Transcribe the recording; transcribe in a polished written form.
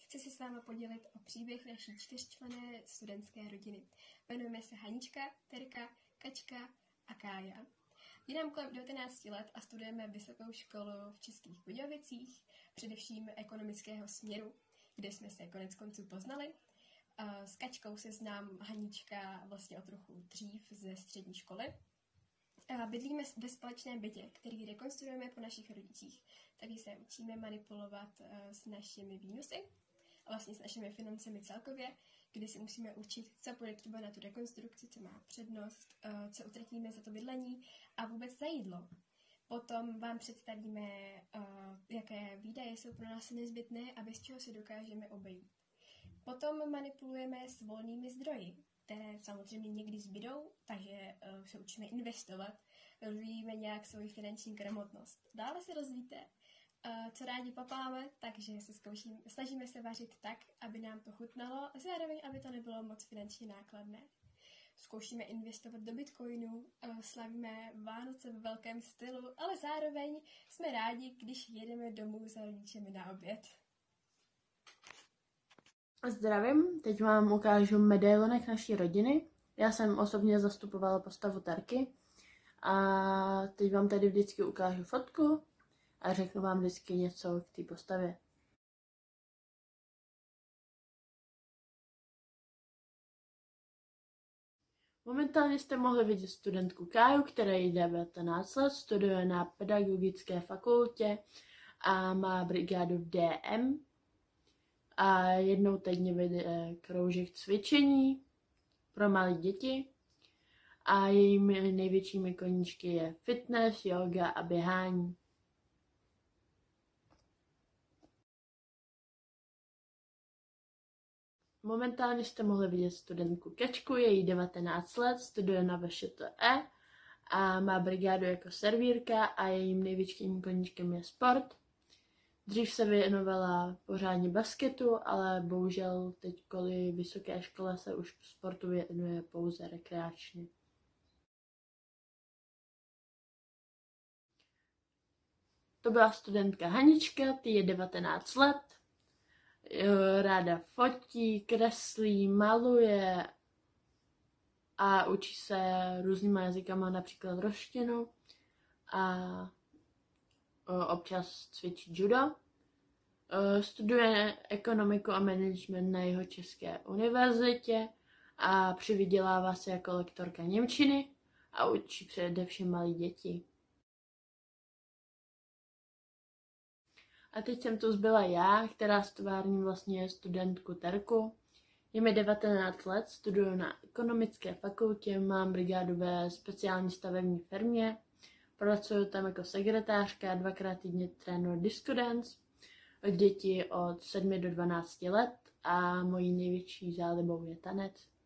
chci se s vámi podělit o příběh naší 4členné studentské rodiny. Jmenujeme se Hanička, Terka, Kačka a Kája. Je nám kolem 19 let a studujeme vysokou školu v Českých Budějovicích, především ekonomického směru, kde jsme se konec konců poznali. S Kačkou se znám Hanička vlastně o trochu dřív ze střední školy. Bydlíme ve společném bytě, který rekonstruujeme po našich rodičích. Tady se učíme manipulovat s našimi výnosy a vlastně s našimi financemi celkově, kdy si musíme určit, co půjde třeba na tu rekonstrukci, co má přednost, co utratíme za to bydlení a vůbec za jídlo. Potom vám představíme, jaké výdaje jsou pro nás nezbytné a bez čeho se dokážeme obejít. Potom manipulujeme s volnými zdroji, které samozřejmě někdy zbydou, takže se učíme investovat, rozvíjíme nějak svoji finanční gramotnost. Dále se rozvíjíte, co rádi papáme, takže snažíme se vařit tak, aby nám to chutnalo a zároveň, aby to nebylo moc finančně nákladné. Zkoušíme investovat do bitcoinu, slavíme Vánoce ve velkém stylu, ale zároveň jsme rádi, když jedeme domů za rodičemi na oběd. Zdravím, teď vám ukážu medailonek naší rodiny. Já jsem osobně zastupovala postavu Terky a teď vám tady vždycky ukážu fotku a řeknu vám vždycky něco k té postavě. Momentálně jste mohli vidět studentku Káju, která je 19 let, studuje na pedagogické fakultě a má brigádu v DM. A jednou týdně vede kroužek cvičení pro malé děti. A jejími největšími koníčky je fitness, yoga a běhání. Momentálně jste mohli vidět studentku Kačku, je jí 19 let, studuje na VŠTE a má brigádu jako servírka a jejím největším koníčkem je sport. Dřív se věnovala pořádně basketu, ale bohužel teď kvůli vysoké škole se už sportu věnuje pouze rekreačně. To byla studentka Hanička, ty je 19 let, ráda fotí, kreslí, maluje a učí se různýma jazykama, například ruštinu a občas cvičí judo. Studuje ekonomiku a management na Jihočeské univerzitě a přivydělává se jako lektorka němčiny a učí především malé děti. A teď jsem tu zbyla já, která stvárním vlastně studentku Terku. Je mi 19 let, studuju na ekonomické fakultě, mám brigádu ve speciální stavební firmě, pracuji tam jako sekretářka, 2krát týdně trénuji disco dance, děti od 7 do 12 let a mojí největší zálibou je tanec.